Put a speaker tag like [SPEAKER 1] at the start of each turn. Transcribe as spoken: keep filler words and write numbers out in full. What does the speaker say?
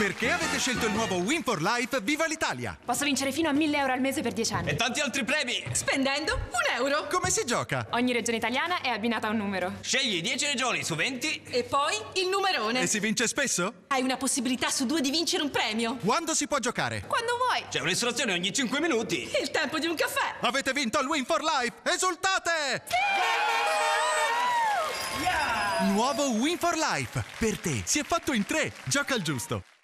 [SPEAKER 1] Perché avete scelto il nuovo Win for Life Viva l'Italia?
[SPEAKER 2] Posso vincere fino a mille euro al mese per dieci anni.
[SPEAKER 3] E tanti altri premi!
[SPEAKER 4] Spendendo un euro.
[SPEAKER 1] Come si gioca?
[SPEAKER 2] Ogni regione italiana è abbinata a un numero.
[SPEAKER 3] Scegli dieci regioni su venti.
[SPEAKER 4] E poi il numerone.
[SPEAKER 1] E si vince spesso?
[SPEAKER 4] Hai una possibilità su due di vincere un premio.
[SPEAKER 1] Quando si può giocare?
[SPEAKER 2] Quando vuoi.
[SPEAKER 3] C'è un'istruzione ogni cinque minuti.
[SPEAKER 4] Il tempo di un caffè.
[SPEAKER 1] Avete vinto il Win for Life! Esultate! Nuovo Win for Life! Per te si è fatto in tre! Gioca al giusto!